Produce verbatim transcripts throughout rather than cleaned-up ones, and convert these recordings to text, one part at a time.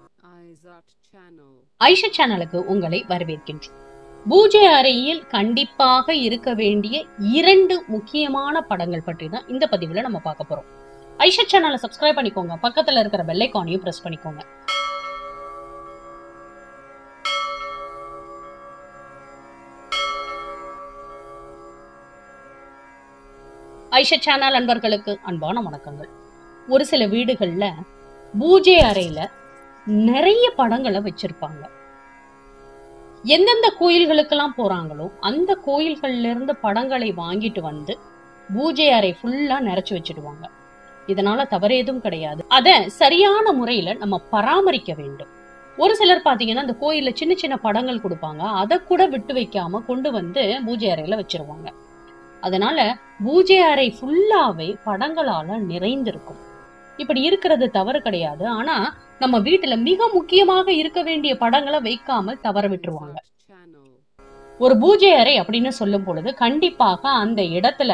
ஐஷா சேனலுக்கு உங்களை வரவேற்கின்றோம். பூஜை அறையில் கண்டிப்பாக இருக்க வேண்டிய இரண்டு முக்கியமான படங்கள் பற்றி தான் இந்த பதிவுல நம்ம பார்க்க போறோம். ஐஷா சேனலை சப்ஸ்கிரைப் பண்ணிக்கோங்க, பக்கத்துல இருக்கிற பெல் ஐகானையும் பிரஸ் பண்ணிக்கோங்க. ஐஷா சேனல் அன்பர்களுக்கு அன்பான வணக்கங்கள். ஒரு சில வீடுகள்ல பூஜை அறையில நிறைய படங்களை வச்சிருப்பாங்க. எந்தெந்த கோயில்களுக்கெல்லாம் போறாங்களோ அந்த கோயில்கள்ல இருந்து படங்களை வாங்கிட்டு வந்து பூஜை அறை ஃபுல்லா நிறைச்சு வச்சிடுவாங்க. இதனால தவறு எதுவும் கிடையாது. அத சரியான முறையில நம்ம பராமரிக்க வேண்டும். ஒரு சிலர் பாத்தீங்கன்னா அந்த கோயில்ல சின்ன சின்ன படங்கள் கொடுப்பாங்க, அதை கூட விட்டு வைக்காம கொண்டு வந்து பூஜை அறையில வச்சிருவாங்க. அதனால பூஜை அறை ஃபுல்லாவே படங்களால நிறைந்திருக்கும். இப்படி இருக்கிறது தவறு கிடையாது. ஆனா நம்ம வீட்டுல மிக முக்கியமாக இருக்க வேண்டிய படங்களை வைக்காமல் தவற விட்டுருவாங்க. ஒரு பூஜை அறை அப்படின்னு சொல்லும் பொழுது கண்டிப்பாக அந்த இடத்துல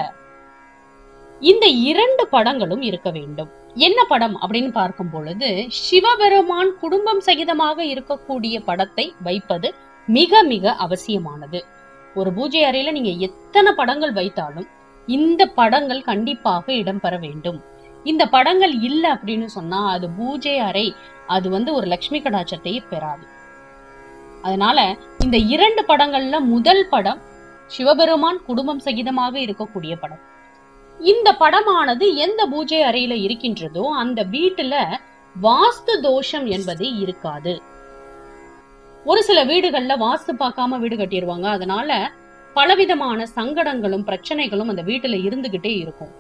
இந்த இரண்டு படங்களும் இருக்க வேண்டும். என்ன படம் அப்படின்னு பார்க்கும் பொழுது சிவபெருமான் குடும்பம் சகிதமாக இருக்கக்கூடிய படத்தை வைப்பது மிக மிக அவசியமானது. ஒரு பூஜை அறையில நீங்க எத்தனை படங்கள் வைத்தாலும் இந்த படங்கள் கண்டிப்பாக இடம்பெற வேண்டும். இந்த படங்கள் இல்ல அப்படின்னு சொன்னா அது பூஜை அறை அது வந்து ஒரு லட்சுமி கடாட்சத்தை பெறாது. அதனால இந்த இரண்டு படங்கள்ல முதல் படம் சிவபெருமான் குடும்பம் சகிதமாக இருக்கக்கூடிய படம். இந்த படமானது எந்த பூஜை அறையில இருக்கின்றதோ அந்த வீட்டுல வாஸ்து தோஷம் என்பது இருக்காது. ஒரு சில வீடுகள்ல வாஸ்து பார்க்காம வீடு கட்டிடுவாங்க. அதனால பலவிதமான சங்கடங்களும் பிரச்சனைகளும் அந்த வீட்டுல இருந்துகிட்டே இருக்கும்.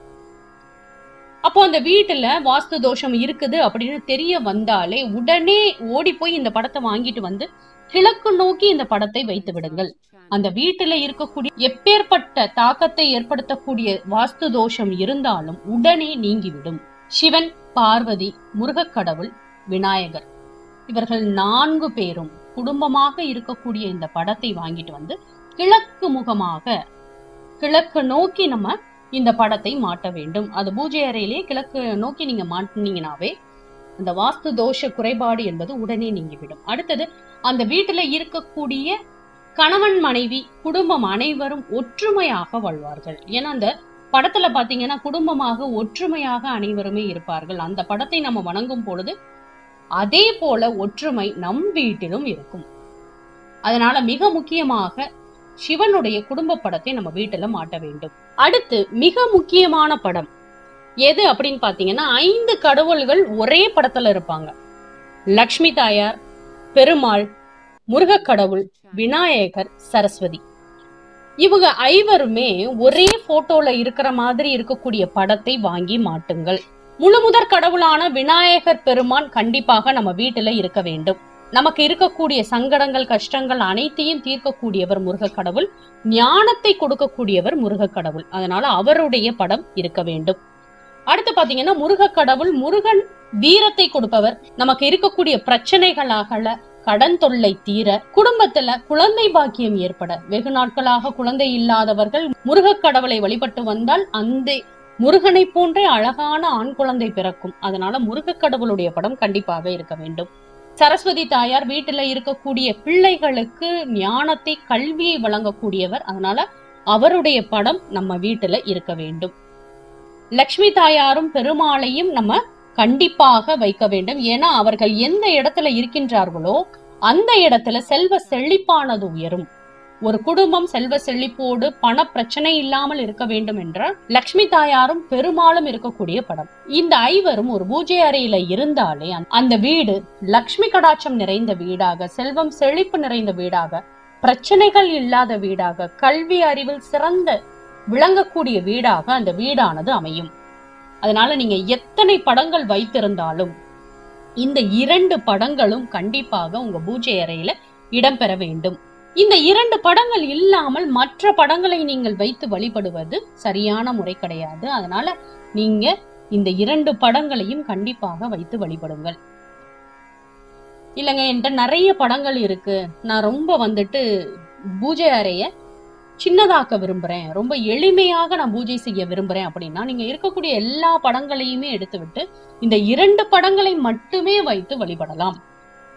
அப்போ அந்த வீட்டுல வாஸ்து தோஷம் இருக்குது அப்படின்னு தெரிய வந்தாலே உடனே ஓடி போய் இந்த படத்தை வாங்கிட்டு வந்து கிழக்கு நோக்கி இந்த படத்தை வைத்து விடுங்கள். அந்த வீட்டுல இருக்கக்கூடிய எப்பேற்பட்ட தாக்கத்தை ஏற்படுத்தக்கூடிய வாஸ்து தோஷம் இருந்தாலும் உடனே நீங்கிவிடும். சிவன், பார்வதி, முருகக்கடவுள், விநாயகர் இவர்கள் நான்கு பேரும் குடும்பமாக இருக்கக்கூடிய இந்த படத்தை வாங்கிட்டு வந்து கிழக்கு முகமாக கிழக்கு நோக்கி நம்ம இந்த படத்தை மாட்ட வேண்டும். அது பூஜை அறையிலேயே கிழக்கு நோக்கி நீங்க மாட்டினீங்கன்னாவே அந்த வாஸ்து தோஷ குறைபாடு என்பது உடனே நீங்கிவிடும். அடுத்தது அந்த வீட்டுல இருக்கக்கூடிய கணவன் மனைவி குடும்பம் அனைவரும் ஒற்றுமையாக வாழ்வார்கள். ஏன்னா அந்த படத்துல பாத்தீங்கன்னா குடும்பமாக ஒற்றுமையாக அனைவருமே இருப்பார்கள். அந்த படத்தை நம்ம வணங்கும் பொழுது அதே போல ஒற்றுமை நம் வீட்டிலும் இருக்கும். அதனால மிக முக்கியமாக சிவனுடைய குடும்ப படத்தை நம்ம வீட்டுல மாட்ட வேண்டும். அடுத்து மிக முக்கியமான படம் எது அப்படின்னு பாத்தீங்கன்னா ஐந்து கடவுள்கள் ஒரே படத்துல இருப்பாங்க. லக்ஷ்மி தாயார், பெருமாள், முருகக்கடவுள், விநாயகர், சரஸ்வதி இவங்க ஐவருமே ஒரே போட்டோல இருக்கிற மாதிரி இருக்கக்கூடிய படத்தை வாங்கி மாட்டுங்கள். முழு முதற் கடவுளான விநாயகர் பெருமான் கண்டிப்பாக நம்ம வீட்டுல இருக்க வேண்டும். நமக்கு இருக்கக்கூடிய சங்கடங்கள் கஷ்டங்கள் அனைத்தையும் தீர்க்கக்கூடியவர் முருகக்கடவுள், ஞானத்தை கொடுக்கக்கூடியவர் முருகக்கடவுள். அதனால அவருடைய படம் இருக்க வேண்டும். அடுத்து பாத்தீங்கன்னா முருகக்கடவுள் முருகன் வீரத்தை கொடுப்பவர். நமக்கு இருக்கக்கூடிய பிரச்சனைகளாகல கடன் தொல்லை தீர, குடும்பத்துல குழந்தை பாக்கியம் ஏற்பட, வெகு நாட்களாக குழந்தை இல்லாதவர்கள் முருகக்கடவுளை வழிபட்டு வந்தால் அந்த முருகனை போன்றே அழகான ஆண் குழந்தை பிறக்கும். அதனால முருகக்கடவுளுடைய படம் கண்டிப்பாக இருக்க வேண்டும். சரஸ்வதி தாயார் வீட்டுல இருக்கக்கூடிய பிள்ளைகளுக்கு ஞானத்தை கல்வியை வழங்கக்கூடியவர். அதனால அவருடைய படம் நம்ம வீட்டுல இருக்க வேண்டும். லக்ஷ்மி தாயாரும் பெருமாளையும் நம்ம கண்டிப்பாக வைக்க வேண்டும். ஏன்னா அவர்கள் எந்த இடத்துல இருக்கின்றார்களோ அந்த இடத்துல செல்வ செழிப்பானது உயரும். ஒரு குடும்பம் செல்வ செழிப்போடு பண பிரச்சனை இல்லாமல் இருக்க வேண்டும் என்ற லக்ஷ்மி தாயாரும் பெருமாளும் இருக்கக்கூடிய படம். இந்த ஐவரும் ஒரு பூஜை அறையில இருந்தாலே அந்த வீடு லக்ஷ்மி கடாட்சம் நிறைந்த வீடாக, செல்வம் செழிப்பு நிறைந்த வீடாக, பிரச்சனைகள் இல்லாத வீடாக, கல்வி அறிவில் சிறந்த விளங்கக்கூடிய வீடாக அந்த வீடானது அமையும். அதனால நீங்க எத்தனை படங்கள் வைத்திருந்தாலும் இந்த இரண்டு படங்களும் கண்டிப்பாக உங்க பூஜை அறையில இடம்பெற வேண்டும். இந்த இரண்டு படங்கள் இல்லாமல் மற்ற படங்களை நீங்கள் வைத்து வழிபடுவது சரியான முறை கிடையாது. அதனால நீங்க இந்த இரண்டு படங்களையும் கண்டிப்பாக வைத்து வழிபடுங்கள். இல்லைங்க என்கிட்ட நிறைய படங்கள் இருக்கு, நான் ரொம்ப வந்துட்டு பூஜை அறைய சின்னதாக்க விரும்புறேன், ரொம்ப எளிமையாக நான் பூஜை செய்ய விரும்புறேன் அப்படின்னா நீங்க இருக்கக்கூடிய எல்லா படங்களையுமே எடுத்து விட்டு இந்த இரண்டு படங்களை மட்டுமே வைத்து வழிபடலாம்.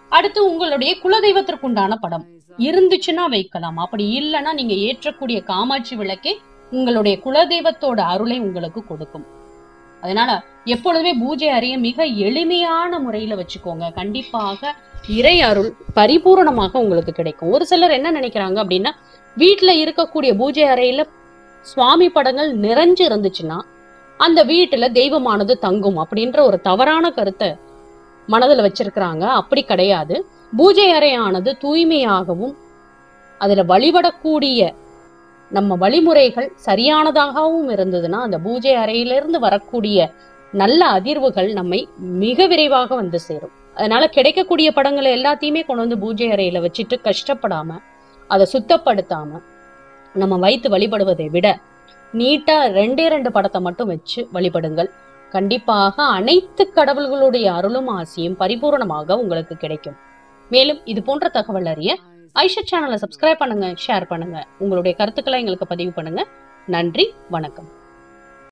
அடுத்து உங்களுடைய குலதெய்வத்திற்குண்டான படம் இருந்துச்சுன்னா வைக்கலாம். அப்படி இல்லைன்னா நீங்க ஏற்றக்கூடிய காமாட்சி விளக்கே உங்களுடைய குலதெய்வத்தோட அருளை உங்களுக்கு கொடுக்கும். அதனால எப்பொழுதுமே பூஜை அறைய மிக எளிமையான முறையில வச்சுக்கோங்க. கண்டிப்பாக இறை அருள் பரிபூரணமாக உங்களுக்கு கிடைக்கும். ஒரு சிலர் என்ன நினைக்கிறாங்க அப்படின்னா, வீட்டுல இருக்கக்கூடிய பூஜை அறையில சுவாமி படங்கள் நிறைஞ்சு இருந்துச்சுன்னா அந்த வீட்டுல தெய்வமானது தங்கும் அப்படின்ற ஒரு தவறான கருத்தை மனதுல வச்சிருக்கிறாங்க. அப்படி கிடையாது. பூஜை அறையானது தூய்மையாகவும் அதுல வழிபடக்கூடிய நம்ம வழிமுறைகள் சரியானதாகவும் இருந்ததுன்னா அந்த பூஜை அறையிலிருந்து வரக்கூடிய நல்ல அதிர்வுகள் நம்மை மிக விரைவாக வந்து சேரும். அதனால கிடைக்கக்கூடிய படங்களை எல்லாத்தையுமே கொண்டு வந்து பூஜை அறையில வச்சுட்டு கஷ்டப்படாம அதை சுத்தப்படுத்தாம நம்ம வைத்து வழிபடுவதை விட நீட்டா ரெண்டே ரெண்டு படத்தை மட்டும் வச்சு வழிபடுங்கள். கண்டிப்பாக அனைத்து கடவுள்களுடைய அருளும் ஆசியும் பரிபூரணமாக உங்களுக்கு கிடைக்கும். மேலும் இது போன்ற தகவல் அறிய ஐஷா சேனலை சப்ஸ்கிரைப் பண்ணுங்க, ஷேர் பண்ணுங்க, உங்களுடைய கருத்துக்களை எங்களுக்கு பதிவு பண்ணுங்க. நன்றி, வணக்கம்.